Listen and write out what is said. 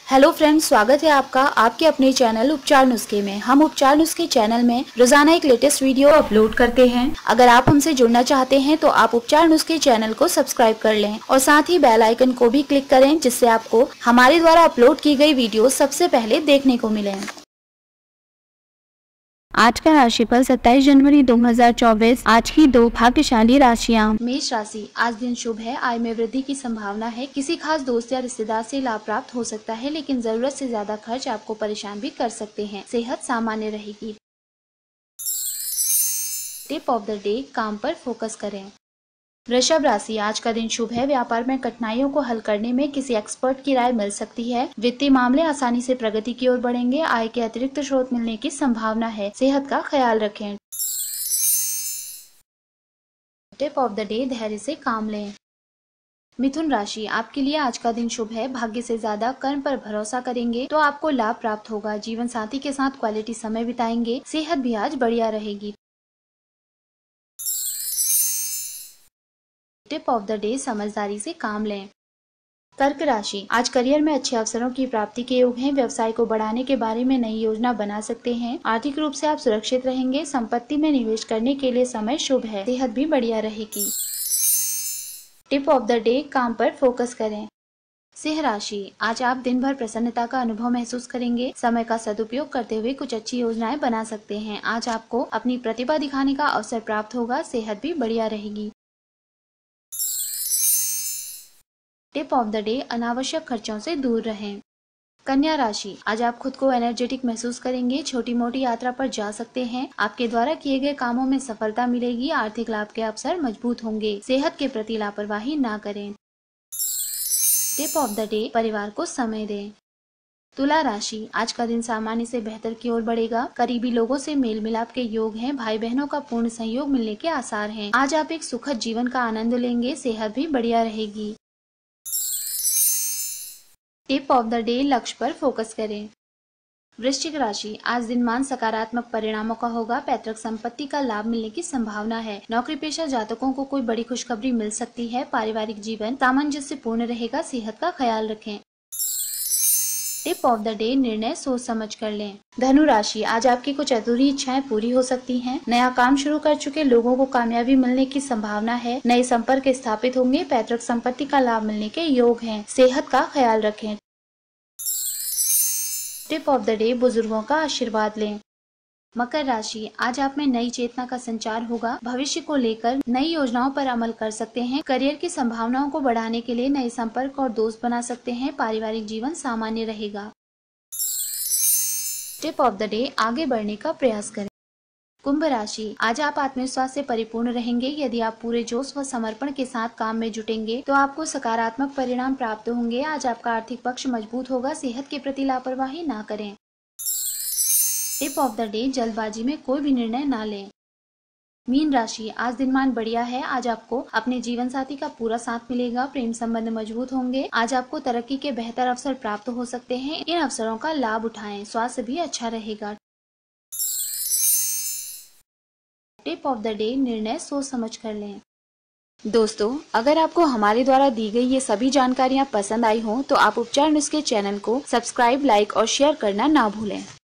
Hello friends, स्वागत है आपका आपके अपने चैनल उपचार नुस्खे में। हम उपचार नुस्खे चैनल में रोजाना एक लेटेस्ट वीडियो अपलोड करते हैं। अगर आप हमसे जुड़ना चाहते हैं तो आप उपचार नुस्खे चैनल को सब्सक्राइब कर लें और साथ ही बेल आइकन को भी क्लिक करें, जिससे आपको हमारे द्वारा अपलोड की गई वीडियो सबसे पहले देखने को मिले। आज का राशिफल 27 जनवरी 2024। आज की दो भाग्यशाली राशियां। मेष राशि, आज दिन शुभ है। आय में वृद्धि की संभावना है। किसी खास दोस्त या रिश्तेदार से लाभ प्राप्त हो सकता है, लेकिन जरूरत से ज्यादा खर्च आपको परेशान भी कर सकते हैं। सेहत सामान्य रहेगी। टिप ऑफ द डे, काम पर फोकस करें। वृषभ राशि, आज का दिन शुभ है। व्यापार में कठिनाइयों को हल करने में किसी एक्सपर्ट की राय मिल सकती है। वित्तीय मामले आसानी से प्रगति की ओर बढ़ेंगे। आय के अतिरिक्त स्रोत मिलने की संभावना है। सेहत का ख्याल रखें। टिप ऑफ द डे, धैर्य से काम लें। मिथुन राशि, आपके लिए आज का दिन शुभ है। भाग्य से ज्यादा कर्म पर भरोसा करेंगे तो आपको लाभ प्राप्त होगा। जीवन साथी के साथ क्वालिटी समय बिताएंगे। सेहत भी आज बढ़िया रहेगी। टिप ऑफ द डे, समझदारी से काम लें। कर्क राशि, आज करियर में अच्छे अवसरों की प्राप्ति के योग हैं। व्यवसाय को बढ़ाने के बारे में नई योजना बना सकते हैं। आर्थिक रूप से आप सुरक्षित रहेंगे। संपत्ति में निवेश करने के लिए समय शुभ है। सेहत भी बढ़िया रहेगी। टिप ऑफ द डे, काम पर फोकस करें। सिंह राशि, आज आप दिन भर प्रसन्नता का अनुभव महसूस करेंगे। समय का सदुपयोग करते हुए कुछ अच्छी योजनाएं बना सकते हैं। आज आपको अपनी प्रतिभा दिखाने का अवसर प्राप्त होगा। सेहत भी बढ़िया रहेगी। टिप ऑफ द डे, अनावश्यक खर्चों से दूर रहें। कन्या राशि, आज आप खुद को एनर्जेटिक महसूस करेंगे। छोटी मोटी यात्रा पर जा सकते हैं। आपके द्वारा किए गए कामों में सफलता मिलेगी। आर्थिक लाभ के अवसर मजबूत होंगे। सेहत के प्रति लापरवाही ना करें। टिप ऑफ द डे, परिवार को समय दें। तुला राशि, आज का दिन सामान्य से बेहतर की ओर बढ़ेगा। करीबी लोगों से मेल मिलाप के योग हैं। भाई बहनों का पूर्ण सहयोग मिलने के आसार हैं। आज आप एक सुखद जीवन का आनंद लेंगे। सेहत भी बढ़िया रहेगी। टिप ऑफ द डे, लक्ष्य पर फोकस करें। वृश्चिक राशि, आज दिन मान सकारात्मक परिणामों का होगा। पैतृक संपत्ति का लाभ मिलने की संभावना है। नौकरी पेशा जातकों को कोई बड़ी खुशखबरी मिल सकती है। पारिवारिक जीवन सामंजस्य पूर्ण रहेगा। सेहत का ख्याल रखें। टिप ऑफ द डे, निर्णय सोच समझ कर लें। धनु राशि, आज आपकी कुछ अधूरी इच्छाएं पूरी हो सकती हैं। नया काम शुरू कर चुके लोगों को कामयाबी मिलने की संभावना है। नए संपर्क स्थापित होंगे। पैतृक संपत्ति का लाभ मिलने के योग हैं। सेहत का ख्याल रखें। टिप ऑफ द डे, बुजुर्गों का आशीर्वाद लें। मकर राशि, आज आप में नई चेतना का संचार होगा। भविष्य को लेकर नई योजनाओं पर अमल कर सकते हैं। करियर की संभावनाओं को बढ़ाने के लिए नए संपर्क और दोस्त बना सकते हैं। पारिवारिक जीवन सामान्य रहेगा। टिप ऑफ द डे, आगे बढ़ने का प्रयास करें। कुंभ राशि, आज आप आत्मविश्वास से परिपूर्ण रहेंगे। यदि आप पूरे जोश व समर्पण के साथ काम में जुटेंगे तो आपको सकारात्मक परिणाम प्राप्त होंगे। आज आपका आर्थिक पक्ष मजबूत होगा। सेहत के प्रति लापरवाही ना करें। टिप ऑफ द डे, जल्दबाजी में कोई भी निर्णय ना लें। मीन राशि, आज दिनमान बढ़िया है। आज आपको अपने जीवन साथी का पूरा साथ मिलेगा। प्रेम संबंध मजबूत होंगे। आज आपको तरक्की के बेहतर अवसर प्राप्त हो सकते हैं। इन अवसरों का लाभ उठाएं। स्वास्थ्य भी अच्छा रहेगा। टिप ऑफ द डे, निर्णय सोच समझ कर लें। दोस्तों, अगर आपको हमारे द्वारा दी गई ये सभी जानकारियाँ पसंद आई हो तो आप उपचार नुस्खे चैनल को सब्सक्राइब, लाइक और शेयर करना ना भूलें।